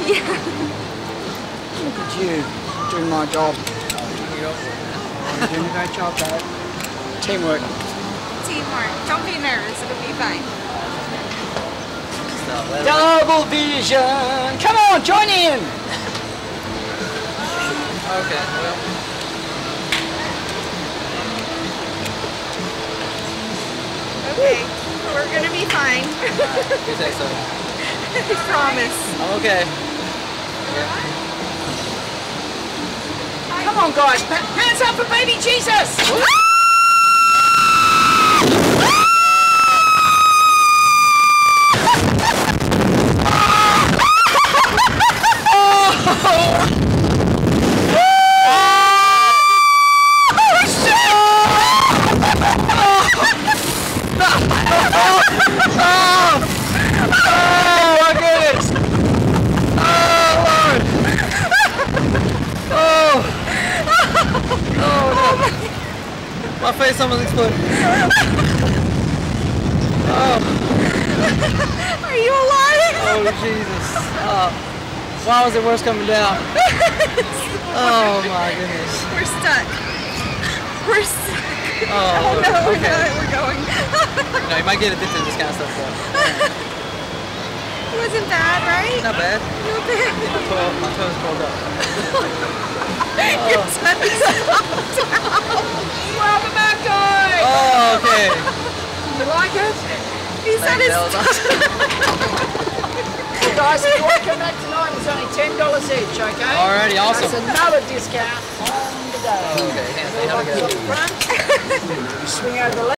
Yeah. Look at you doing my job. You're doing a great job, Dad. Teamwork. Teamwork. Don't be nervous. It'll be fine. Double vision. Come on, join in. Okay, well. Okay, we're gonna be fine. You say so. I promise. I'm okay. Come on, guys. Hands up for baby Jesus. My face almost exploded. Oh. Are you alive? Oh, Jesus. Why was it worse coming down? Oh, my goodness. We're stuck. We're stuck. Oh, no, okay. we're going. No, you might get addicted to this kind of stuff, though. It wasn't bad, right? Not bad. Not bad. My toes curled up. Your toes popped out. Welcome back, guys. Oh, okay. You like it? He said his Hey guys, if you want to come back tonight, it's only $10 each, okay? Alrighty, awesome. That's another discount on the day. Okay, hands down. Up front. Swing over the left.